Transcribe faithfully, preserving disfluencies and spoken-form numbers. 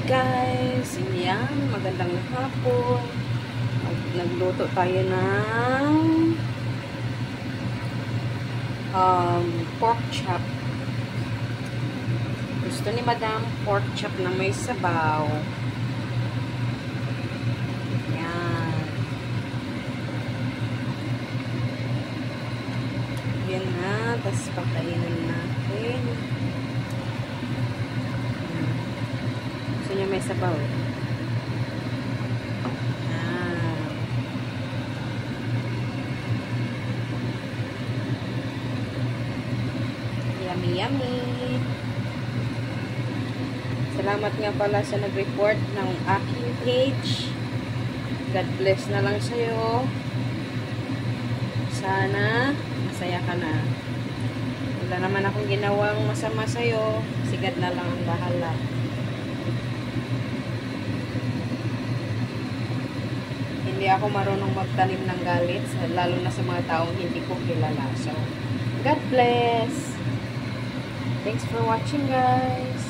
guys, yan, magandang hapon. Nagluto tayo ng um, pork chop. Gusto ni Madam pork chop na may sabaw. Yan. Yan na, tapos pagkainan natin. Gusto niya may sabaw. Ah. Yummy, yummy. Salamat nga pala sa nag-report ng aking page. God bless na lang sa'yo. Sana masaya ka na. Wala naman akong ginawang masama sa'yo. Sigad na lang ang bahala. Hindi ako marunong magtanim ng galit, lalo na sa mga taong hindi ko kilala. So, God bless! Thanks for watching, guys!